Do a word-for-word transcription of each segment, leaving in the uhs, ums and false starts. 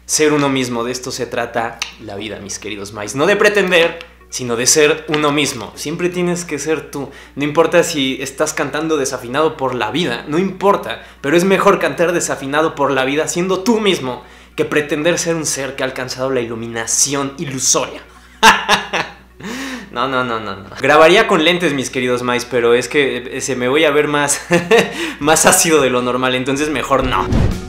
Ser uno mismo, de esto se trata la vida, mis queridos Mice. No de pretender, sino de ser uno mismo. Siempre tienes que ser tú. No importa si estás cantando desafinado por la vida, no importa. Pero es mejor cantar desafinado por la vida siendo tú mismo que pretender ser un ser que ha alcanzado la iluminación ilusoria. No, no, no, no, no. Grabaría con lentes, mis queridos Mice, pero es que se me voy a ver más, más ácido de lo normal, entonces mejor no.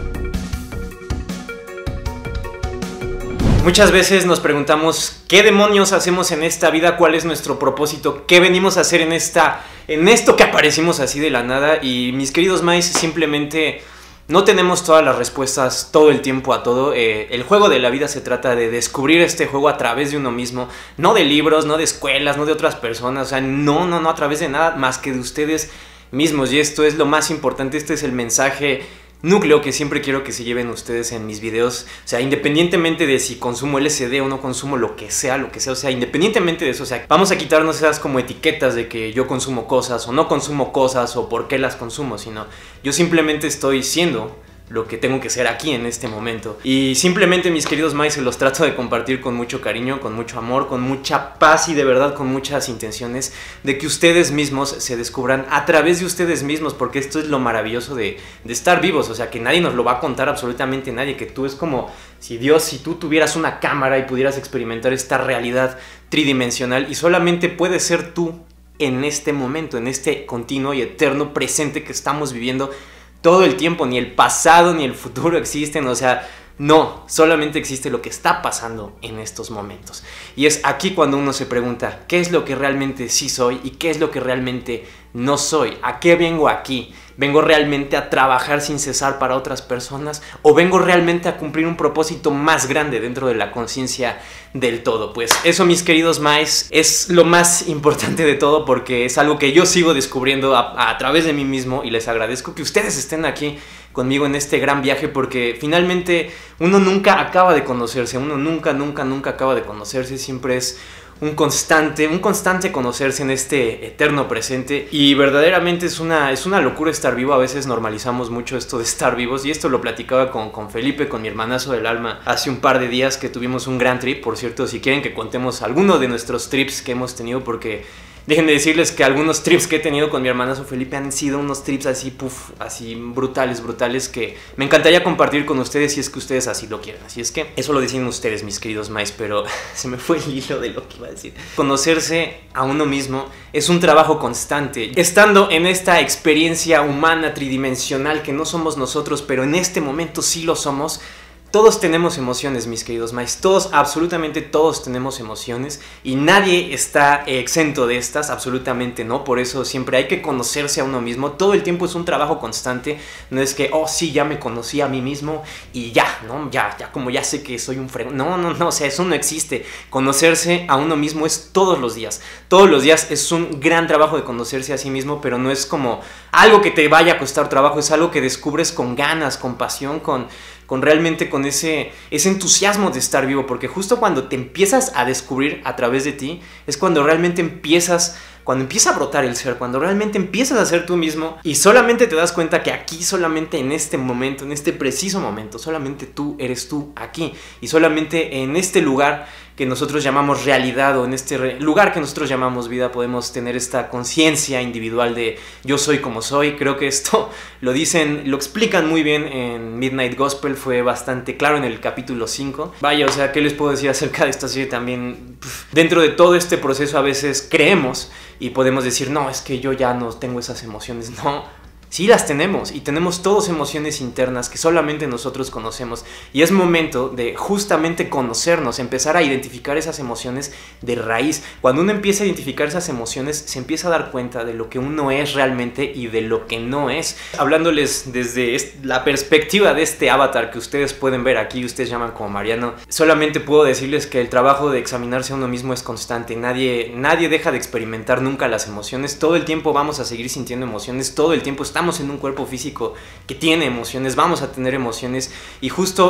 Muchas veces nos preguntamos ¿qué demonios hacemos en esta vida? ¿Cuál es nuestro propósito? ¿Qué venimos a hacer en, esta, en esto que aparecimos así de la nada? Y mis queridos Mice, simplemente no tenemos todas las respuestas todo el tiempo a todo. Eh, el juego de la vida se trata de descubrir este juego a través de uno mismo. No de libros, no de escuelas, no de otras personas. O sea, no, no, no a través de nada más que de ustedes mismos. Y esto es lo más importante, este es el mensaje núcleo que siempre quiero que se lleven ustedes en mis videos. O sea, independientemente de si consumo L S D o no consumo lo que sea, lo que sea, o sea, independientemente de eso, o sea, vamos a quitarnos esas como etiquetas de que yo consumo cosas o no consumo cosas o por qué las consumo, sino yo simplemente estoy siendo lo que tengo que ser aquí en este momento. Y simplemente, mis queridos Mice, se los trato de compartir con mucho cariño, con mucho amor, con mucha paz y de verdad con muchas intenciones de que ustedes mismos se descubran a través de ustedes mismos, porque esto es lo maravilloso de, de estar vivos. O sea, que nadie nos lo va a contar, absolutamente nadie, que tú es como si Dios, si tú tuvieras una cámara y pudieras experimentar esta realidad tridimensional y solamente puedes ser tú en este momento, en este continuo y eterno presente que estamos viviendo todo el tiempo. Ni el pasado ni el futuro existen, o sea, no, solamente existe lo que está pasando en estos momentos. Y es aquí cuando uno se pregunta, ¿qué es lo que realmente sí soy y qué es lo que realmente no soy? ¿A qué vengo aquí? ¿Vengo realmente a trabajar sin cesar para otras personas? ¿O vengo realmente a cumplir un propósito más grande dentro de la conciencia del todo? Pues eso, mis queridos Mice, es lo más importante de todo, porque es algo que yo sigo descubriendo a, a través de mí mismo, y les agradezco que ustedes estén aquí conmigo en este gran viaje, porque finalmente uno nunca acaba de conocerse, uno nunca, nunca, nunca acaba de conocerse, siempre es un constante, un constante conocerse en este eterno presente. Y verdaderamente es una, es una locura estar vivo. A veces normalizamos mucho esto de estar vivos, y esto lo platicaba con, con Felipe, con mi hermanazo del alma, hace un par de días que tuvimos un gran trip. Por cierto, si quieren que contemos alguno de nuestros trips que hemos tenido, porque déjenme decirles que algunos trips que he tenido con mi hermanazo Felipe han sido unos trips así, puff, así brutales, brutales, que me encantaría compartir con ustedes si es que ustedes así lo quieren. Así es que eso lo deciden ustedes, mis queridos Mice, pero se me fue el hilo de lo que iba a decir. Conocerse a uno mismo es un trabajo constante. Estando en esta experiencia humana tridimensional que no somos nosotros, pero en este momento sí lo somos. Todos tenemos emociones, mis queridos Mice, todos, absolutamente todos tenemos emociones, y nadie está exento de estas, absolutamente no. Por eso siempre hay que conocerse a uno mismo, todo el tiempo es un trabajo constante. No es que, oh sí, ya me conocí a mí mismo y ya, ¿no? Ya, ya como ya sé que soy un fregón. No, no, no, o sea, eso no existe. Conocerse a uno mismo es todos los días, todos los días es un gran trabajo de conocerse a sí mismo, pero no es como algo que te vaya a costar trabajo, es algo que descubres con ganas, con pasión, con... con realmente con ese, ese entusiasmo de estar vivo, porque justo cuando te empiezas a descubrir a través de ti, es cuando realmente empiezas, cuando empieza a brotar el ser, cuando realmente empiezas a ser tú mismo, y solamente te das cuenta que aquí, solamente en este momento, en este preciso momento, solamente tú eres tú aquí, y solamente en este lugar que nosotros llamamos realidad, o en este lugar que nosotros llamamos vida, podemos tener esta conciencia individual de yo soy como soy. Creo que esto lo dicen, lo explican muy bien en Midnight Gospel, fue bastante claro en el capítulo cinco. Vaya, o sea, ¿qué les puedo decir acerca de esta serie? También, dentro de todo este proceso a veces creemos y podemos decir, no, es que yo ya no tengo esas emociones. No, sí las tenemos, y tenemos todos emociones internas que solamente nosotros conocemos, y es momento de justamente conocernos, empezar a identificar esas emociones de raíz. Cuando uno empieza a identificar esas emociones, se empieza a dar cuenta de lo que uno es realmente y de lo que no es. Hablándoles desde la perspectiva de este avatar que ustedes pueden ver aquí, ustedes llaman como Mariano, solamente puedo decirles que el trabajo de examinarse a uno mismo es constante. Nadie, nadie deja de experimentar nunca las emociones, todo el tiempo vamos a seguir sintiendo emociones, todo el tiempo está Estamos en un cuerpo físico que tiene emociones, vamos a tener emociones, y justo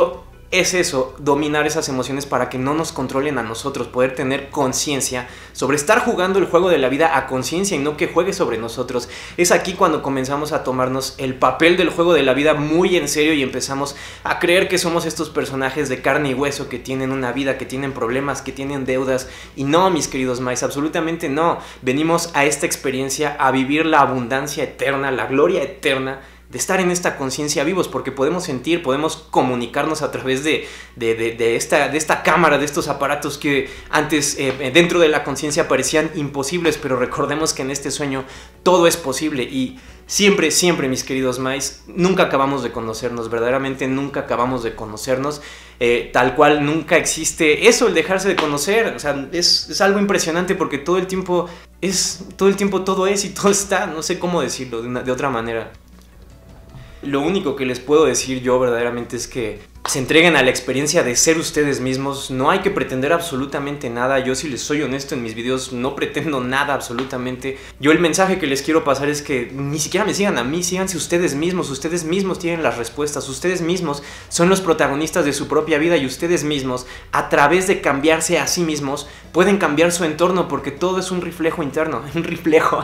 es eso, dominar esas emociones para que no nos controlen a nosotros, poder tener conciencia sobre estar jugando el juego de la vida a conciencia y no que juegue sobre nosotros. Es aquí cuando comenzamos a tomarnos el papel del juego de la vida muy en serio y empezamos a creer que somos estos personajes de carne y hueso que tienen una vida, que tienen problemas, que tienen deudas. Y no, mis queridos maes, absolutamente no. Venimos a esta experiencia a vivir la abundancia eterna, la gloria eterna de estar en esta conciencia vivos, porque podemos sentir, podemos comunicarnos a través de, de, de, de, esta, de esta cámara, de estos aparatos que antes eh, dentro de la conciencia parecían imposibles, pero recordemos que en este sueño todo es posible. Y siempre, siempre, mis queridos maes, nunca acabamos de conocernos, verdaderamente nunca acabamos de conocernos, eh, tal cual nunca existe eso, el dejarse de conocer. O sea, es, es algo impresionante porque todo el tiempo es, todo el tiempo todo es y todo está, no sé cómo decirlo de, una, de otra manera. Lo único que les puedo decir yo verdaderamente es que se entreguen a la experiencia de ser ustedes mismos. No hay que pretender absolutamente nada. Yo, si les soy honesto, en mis videos no pretendo nada absolutamente. Yo el mensaje que les quiero pasar es que ni siquiera me sigan a mí, síganse ustedes mismos. Ustedes mismos tienen las respuestas. Ustedes mismos son los protagonistas de su propia vida y ustedes mismos, a través de cambiarse a sí mismos, pueden cambiar su entorno, porque todo es un reflejo interno. Un reflejo.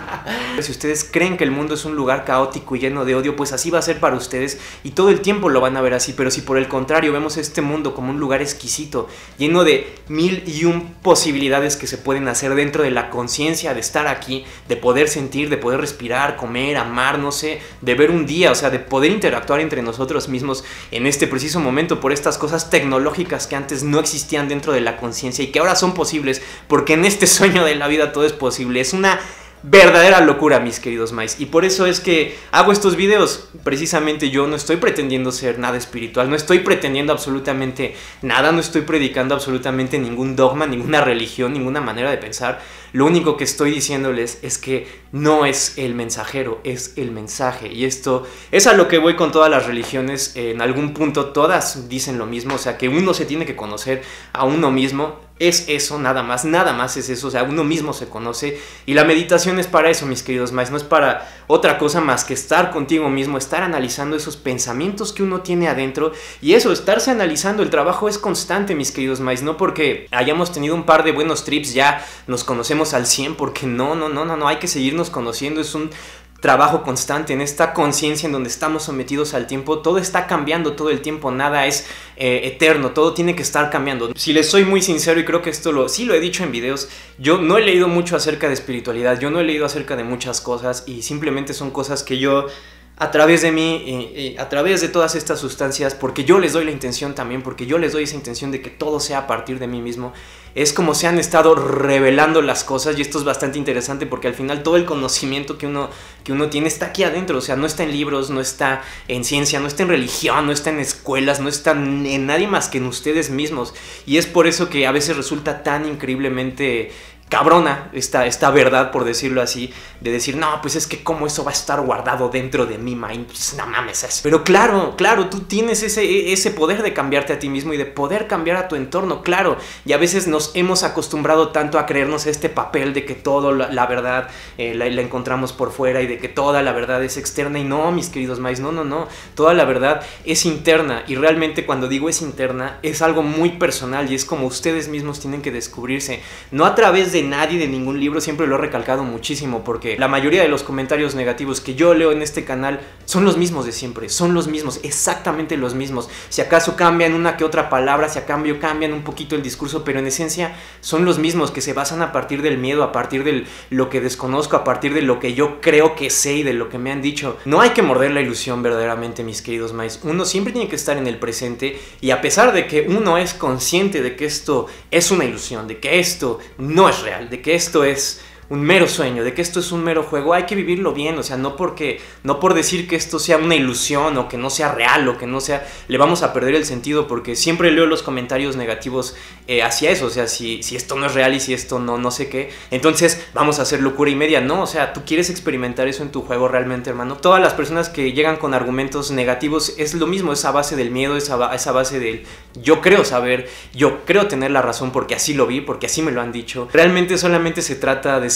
Si ustedes creen que el mundo es un lugar caótico y lleno de odio, pues así va a ser para ustedes y todo el tiempo lo van a ver así. Pero si por el contrario vemos este mundo como un lugar exquisito, lleno de mil y un posibilidades que se pueden hacer dentro de la conciencia de estar aquí, de poder sentir, de poder respirar, comer, amar, no sé, de ver un día, o sea, de poder interactuar entre nosotros mismos en este preciso momento por estas cosas tecnológicas que antes no existían dentro de la conciencia y que ahora son posibles, porque en este sueño de la vida todo es posible. Es una verdadera locura, mis queridos maes, y por eso es que hago estos videos. Precisamente yo no estoy pretendiendo ser nada espiritual, no estoy pretendiendo absolutamente nada, no estoy predicando absolutamente ningún dogma, ninguna religión, ninguna manera de pensar. Lo único que estoy diciéndoles es que no es el mensajero, es el mensaje. Y esto es a lo que voy con todas las religiones. En algún punto todas dicen lo mismo, o sea, que uno se tiene que conocer a uno mismo. Es eso, nada más, nada más es eso, o sea, uno mismo se conoce. Y la meditación es para eso, mis queridos maes, no es para otra cosa más que estar contigo mismo, estar analizando esos pensamientos que uno tiene adentro. Y eso, estarse analizando, el trabajo es constante, mis queridos maes, no porque hayamos tenido un par de buenos trips ya nos conocemos al cien, porque no, no, no, no, no, hay que seguirnos conociendo. Es un trabajo constante en esta conciencia en donde estamos sometidos al tiempo. Todo está cambiando todo el tiempo, nada es eh, eterno, todo tiene que estar cambiando. Si les soy muy sincero, y creo que esto lo, sí lo he dicho en videos, yo no he leído mucho acerca de espiritualidad, yo no he leído acerca de muchas cosas, y simplemente son cosas que yo, a través de mí, y, y a través de todas estas sustancias, porque yo les doy la intención también, porque yo les doy esa intención de que todo sea a partir de mí mismo, es como se han estado revelando las cosas. Y esto es bastante interesante porque al final todo el conocimiento que uno, que uno tiene está aquí adentro. O sea, no está en libros, no está en ciencia, no está en religión, no está en escuelas, no está en nadie más que en ustedes mismos. Y es por eso que a veces resulta tan increíblemente cabrona esta, esta verdad, por decirlo así, de decir, no, pues es que cómo eso va a estar guardado dentro de mi mind, pues no mames eso. Pero claro, claro, tú tienes ese, ese poder de cambiarte a ti mismo y de poder cambiar a tu entorno, claro, y a veces nos hemos acostumbrado tanto a creernos este papel de que toda la, la verdad eh, la, la encontramos por fuera y de que toda la verdad es externa, y no, mis queridos maes, no, no, no, toda la verdad es interna, y realmente cuando digo es interna, es algo muy personal, y es como ustedes mismos tienen que descubrirse, no a través de de nadie, de ningún libro. Siempre lo he recalcado muchísimo porque la mayoría de los comentarios negativos que yo leo en este canal son los mismos de siempre, son los mismos, exactamente los mismos. Si acaso cambian una que otra palabra, si a cambio cambian un poquito el discurso, pero en esencia son los mismos, que se basan a partir del miedo, a partir de lo que desconozco, a partir de lo que yo creo que sé y de lo que me han dicho. No hay que morder la ilusión verdaderamente, mis queridos maes. Uno siempre tiene que estar en el presente, y a pesar de que uno es consciente de que esto es una ilusión, de que esto no es real, de que esto es un mero sueño, de que esto es un mero juego, hay que vivirlo bien. O sea, no porque no por decir que esto sea una ilusión o que no sea real o que no sea, le vamos a perder el sentido, porque siempre leo los comentarios negativos eh, hacia eso. O sea, si, si esto no es real y si esto no, no sé qué, entonces vamos a hacer locura y media. No, o sea, tú quieres experimentar eso en tu juego realmente, hermano. Todas las personas que llegan con argumentos negativos es lo mismo, esa base del miedo, esa, esa base del yo creo saber, yo creo tener la razón porque así lo vi, porque así me lo han dicho. Realmente solamente se trata de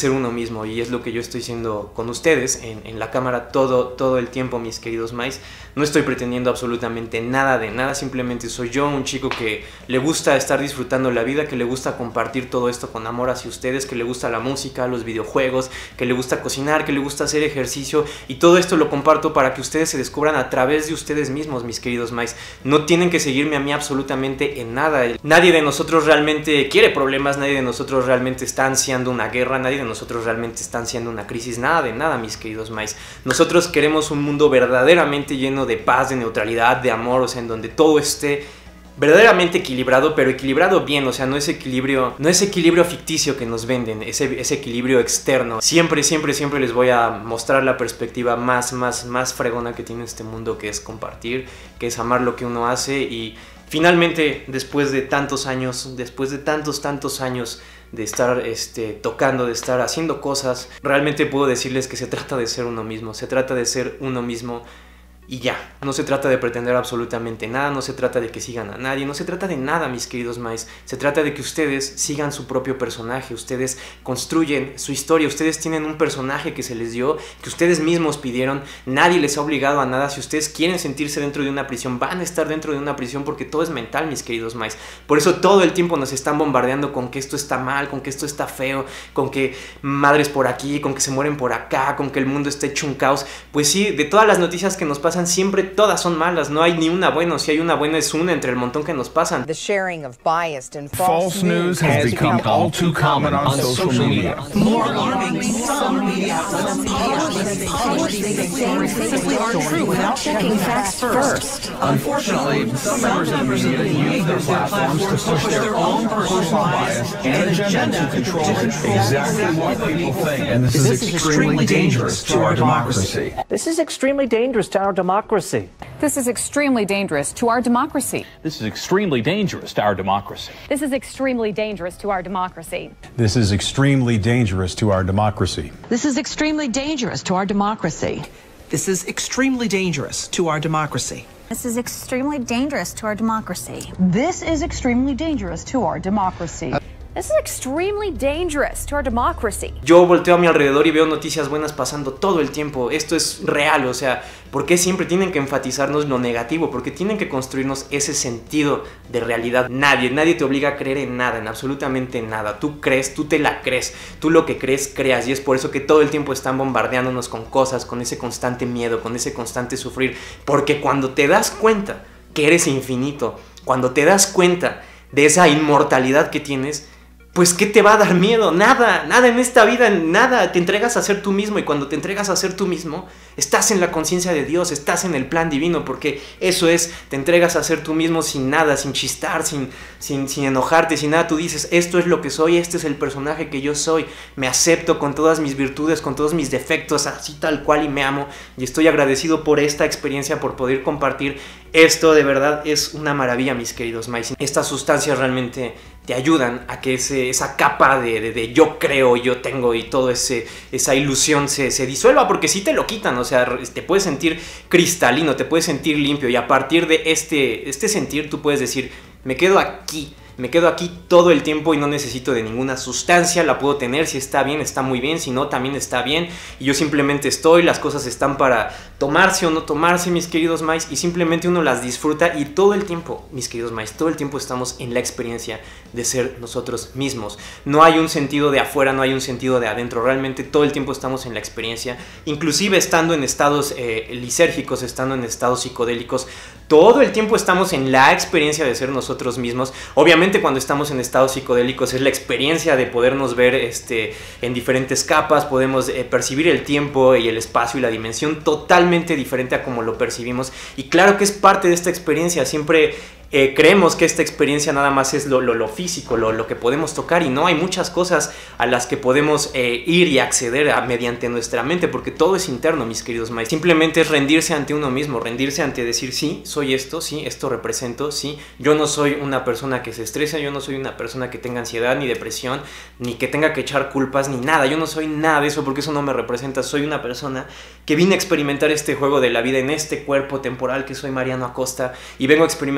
ser uno mismo, y es lo que yo estoy haciendo con ustedes en, en la cámara todo, todo el tiempo, mis queridos Mice. No estoy pretendiendo absolutamente nada de nada, simplemente soy yo, un chico que le gusta estar disfrutando la vida, que le gusta compartir todo esto con amor hacia ustedes, que le gusta la música, los videojuegos, que le gusta cocinar, que le gusta hacer ejercicio, y todo esto lo comparto para que ustedes se descubran a través de ustedes mismos, mis queridos Mice. No tienen que seguirme a mí absolutamente en nada. Nadie de nosotros realmente quiere problemas, nadie de nosotros realmente está ansiando una guerra, nadie de nosotros realmente está ansiando una crisis, nada de nada, mis queridos Mice. Nosotros queremos un mundo verdaderamente lleno de paz, de neutralidad, de amor, o sea, en donde todo esté verdaderamente equilibrado, pero equilibrado bien, o sea, no es equilibrio, no es equilibrio ficticio que nos venden, ese, ese equilibrio externo. Siempre, siempre, siempre les voy a mostrar la perspectiva más, más, más fregona que tiene este mundo, que es compartir, que es amar lo que uno hace. Y finalmente, después de tantos años, después de tantos, tantos años de estar este, tocando, de estar haciendo cosas, realmente puedo decirles que se trata de ser uno mismo, se trata de ser uno mismo. Y ya, no se trata de pretender absolutamente nada, no se trata de que sigan a nadie, no se trata de nada, mis queridos Mice. Se trata de que ustedes sigan su propio personaje, ustedes construyen su historia, ustedes tienen un personaje que se les dio, que ustedes mismos pidieron, nadie les ha obligado a nada. Si ustedes quieren sentirse dentro de una prisión, van a estar dentro de una prisión, porque todo es mental, mis queridos Mice. Por eso todo el tiempo nos están bombardeando con que esto está mal, con que esto está feo, con que madres por aquí, con que se mueren por acá, con que el mundo está hecho un caos. Pues sí, de todas las noticias que nos pasan, siempre todas son malas, no hay ni una buena. Si hay una buena, es una entre el montón que nos pasan. The sharing of biased and false, false news has become all too common on social media. More alarming, some media outlets publish simply aren't true without checking facts first. Unfortunately, some members of the media use their platforms to push their own personal bias and agenda to control exactly what people think, and this is extremely dangerous to our democracy. This is extremely dangerous to our democracy. This is extremely dangerous to our democracy. This is extremely dangerous to our democracy. This is extremely dangerous to our democracy. This is extremely dangerous to our democracy. This is extremely dangerous to our democracy. This is extremely dangerous to our democracy. This is extremely dangerous to our democracy. This is extremely dangerous to our democracy. This is extremely dangerous to our democracy. Yo volteo a mi alrededor y veo noticias buenas pasando todo el tiempo. Esto es real, o sea, ¿por qué siempre tienen que enfatizarnos lo negativo? ¿Por qué tienen que construirnos ese sentido de realidad? Nadie, nadie te obliga a creer en nada, en absolutamente nada. Tú crees, tú te la crees, tú lo que crees, creas. Y es por eso que todo el tiempo están bombardeándonos con cosas, con ese constante miedo, con ese constante sufrir. Porque cuando te das cuenta que eres infinito, cuando te das cuenta de esa inmortalidad que tienes, pues ¿qué te va a dar miedo? Nada, nada en esta vida, nada. Te entregas a ser tú mismo, y cuando te entregas a ser tú mismo, estás en la conciencia de Dios, estás en el plan divino, porque eso es, te entregas a ser tú mismo sin nada, sin chistar, sin, sin, sin enojarte, sin nada. Tú dices, esto es lo que soy, este es el personaje que yo soy, me acepto con todas mis virtudes, con todos mis defectos, así tal cual, y me amo, y estoy agradecido por esta experiencia, por poder compartir esto. De verdad es una maravilla, mis queridos Mice. Estas sustancias realmente te ayudan a que ese, esa capa de, de, de yo creo, yo tengo y todo ese, esa ilusión se, se disuelva, porque sí te lo quitan, o sea, te puedes sentir cristalino, te puedes sentir limpio, y a partir de este, este sentir tú puedes decir, me quedo aquí, me quedo aquí todo el tiempo y no necesito de ninguna sustancia, la puedo tener, si está bien, está muy bien, si no, también está bien, y yo simplemente estoy, las cosas están para tomarse o no tomarse, mis queridos Mice, y simplemente uno las disfruta. Y todo el tiempo, mis queridos Mice, todo el tiempo estamos en la experiencia de ser nosotros mismos. No hay un sentido de afuera, no hay un sentido de adentro, realmente todo el tiempo estamos en la experiencia, inclusive estando en estados eh, lisérgicos, estando en estados psicodélicos, todo el tiempo estamos en la experiencia de ser nosotros mismos. Obviamente cuando estamos en estados psicodélicos es la experiencia de podernos ver este, en diferentes capas, podemos eh, percibir el tiempo y el espacio y la dimensión totalmente diferente a como lo percibimos, y claro que es parte de esta experiencia. Siempre Eh, creemos que esta experiencia nada más es lo, lo, lo físico, lo, lo que podemos tocar, y no, hay muchas cosas a las que podemos eh, ir y acceder a, mediante nuestra mente, porque todo es interno, mis queridos Mice. Simplemente es rendirse ante uno mismo, rendirse ante decir, sí, soy esto, sí, esto represento, sí, yo no soy una persona que se estresa, yo no soy una persona que tenga ansiedad, ni depresión, ni que tenga que echar culpas, ni nada, yo no soy nada de eso, porque eso no me representa. Soy una persona que vine a experimentar este juego de la vida en este cuerpo temporal que soy Mariano Acosta, y vengo a experimentarlo con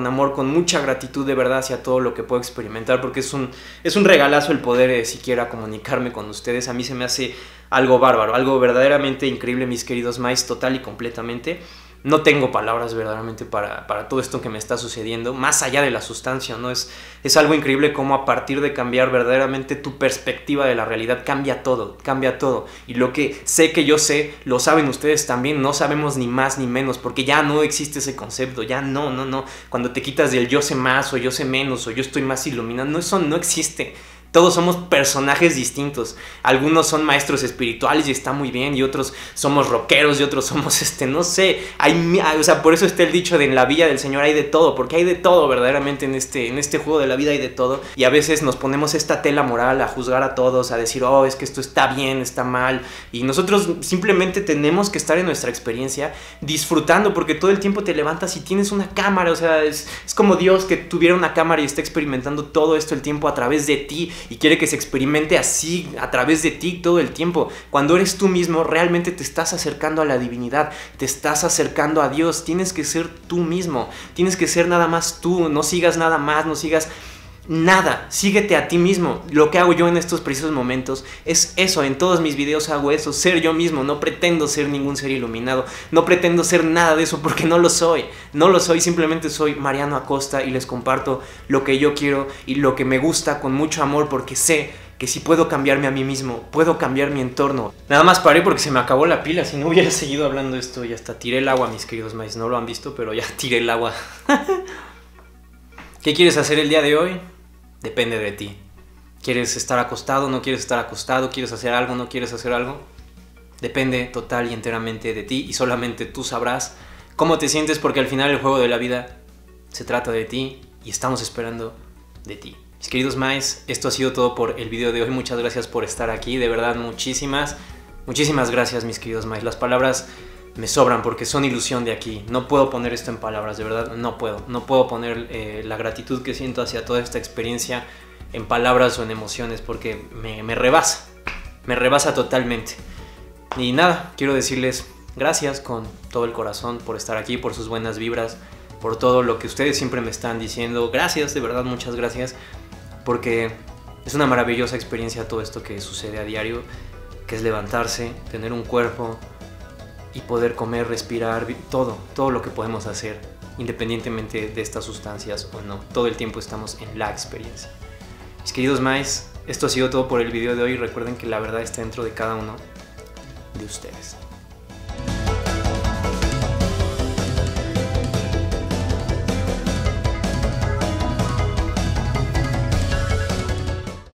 con amor, con mucha gratitud de verdad hacia todo lo que puedo experimentar, porque es un, es un regalazo el poder eh, siquiera comunicarme con ustedes. A mí se me hace algo bárbaro, algo verdaderamente increíble, mis queridos Mice, total y completamente. No tengo palabras verdaderamente para, para todo esto que me está sucediendo, más allá de la sustancia, ¿no? Es, es algo increíble cómo a partir de cambiar verdaderamente tu perspectiva de la realidad, cambia todo, cambia todo. Y lo que sé que yo sé, lo saben ustedes también, no sabemos ni más ni menos, porque ya no existe ese concepto, ya no, no, no. Cuando te quitas del yo sé más o yo sé menos o yo estoy más iluminado, no, eso no existe. Todos somos personajes distintos. Algunos son maestros espirituales y está muy bien, y otros somos rockeros y otros somos, este, no sé, hay, o sea, por eso está el dicho de en la villa del Señor hay de todo, porque hay de todo verdaderamente en este, en este juego de la vida, hay de todo. Y a veces nos ponemos esta tela moral a juzgar a todos, a decir, oh, es que esto está bien, está mal, y nosotros simplemente tenemos que estar en nuestra experiencia disfrutando, porque todo el tiempo te levantas y tienes una cámara, o sea, es, es como Dios que tuviera una cámara y está experimentando todo esto el tiempo a través de ti, y quiere que se experimente así a través de ti todo el tiempo. Cuando eres tú mismo, realmente te estás acercando a la divinidad, te estás acercando a Dios. Tienes que ser tú mismo, tienes que ser nada más tú, no sigas nada más, no sigas nada, síguete a ti mismo. Lo que hago yo en estos precisos momentos es eso, en todos mis videos hago eso, ser yo mismo. No pretendo ser ningún ser iluminado, no pretendo ser nada de eso porque no lo soy, no lo soy, simplemente soy Mariano Acosta y les comparto lo que yo quiero y lo que me gusta con mucho amor, porque sé que si puedo cambiarme a mí mismo, puedo cambiar mi entorno. Nada más paré porque se me acabó la pila, si no hubiera seguido hablando esto y hasta tiré el agua, mis queridos maíz. No lo han visto, pero ya tiré el agua. ¿Qué quieres hacer el día de hoy? Depende de ti. ¿Quieres estar acostado? ¿No quieres estar acostado? ¿Quieres hacer algo? ¿No quieres hacer algo? Depende total y enteramente de ti, y solamente tú sabrás cómo te sientes, porque al final el juego de la vida se trata de ti y estamos esperando de ti. Mis queridos Mice, esto ha sido todo por el video de hoy. Muchas gracias por estar aquí, de verdad, muchísimas, muchísimas gracias, mis queridos Mice. Las palabras me sobran porque son ilusión de aquí. No puedo poner esto en palabras, de verdad, no puedo. No puedo poner eh, la gratitud que siento hacia toda esta experiencia en palabras o en emociones, porque me, me rebasa, me rebasa totalmente. Y nada, quiero decirles gracias con todo el corazón por estar aquí, por sus buenas vibras, por todo lo que ustedes siempre me están diciendo. Gracias, de verdad, muchas gracias, porque es una maravillosa experiencia todo esto que sucede a diario, que es levantarse, tener un cuerpo y poder comer, respirar, todo, todo lo que podemos hacer, independientemente de estas sustancias o no. Todo el tiempo estamos en la experiencia. Mis queridos Mice, esto ha sido todo por el video de hoy. Recuerden que la verdad está dentro de cada uno de ustedes.